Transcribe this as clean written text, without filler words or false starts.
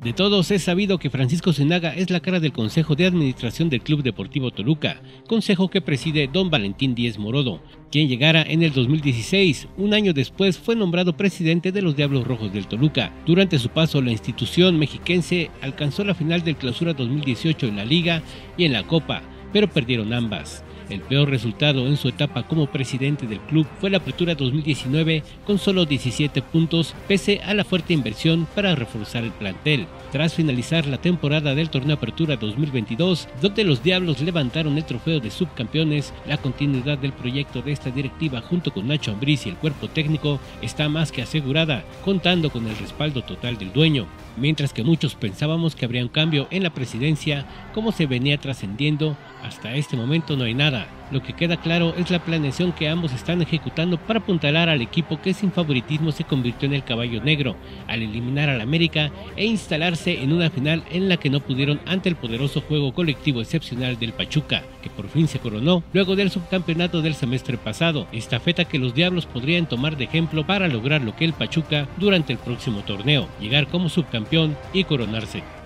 De todos es sabido que Francisco Zinaga es la cara del Consejo de Administración del Club Deportivo Toluca, consejo que preside don Valentín Díez Morodo, quien llegara en el 2016, un año después fue nombrado presidente de los Diablos Rojos del Toluca. Durante su paso la institución mexiquense alcanzó la final del Clausura 2018 en la Liga y en la Copa, pero perdieron ambas. El peor resultado en su etapa como presidente del club fue la Apertura 2019 con solo 17 puntos pese a la fuerte inversión para reforzar el plantel. Tras finalizar la temporada del torneo Apertura 2022, donde los Diablos levantaron el trofeo de subcampeones, la continuidad del proyecto de esta directiva junto con Nacho Ambriz y el cuerpo técnico está más que asegurada, contando con el respaldo total del dueño. Mientras que muchos pensábamos que habría un cambio en la presidencia, como se venía trascendiendo, hasta este momento no hay nada. Lo que queda claro es la planeación que ambos están ejecutando para apuntalar al equipo que sin favoritismo se convirtió en el caballo negro, al eliminar al América e instalarse en una final en la que no pudieron ante el poderoso juego colectivo excepcional del Pachuca, que por fin se coronó luego del subcampeonato del semestre pasado, estafeta que los Diablos podrían tomar de ejemplo para lograr lo que el Pachuca durante el próximo torneo, llegar como subcampeón y coronarse.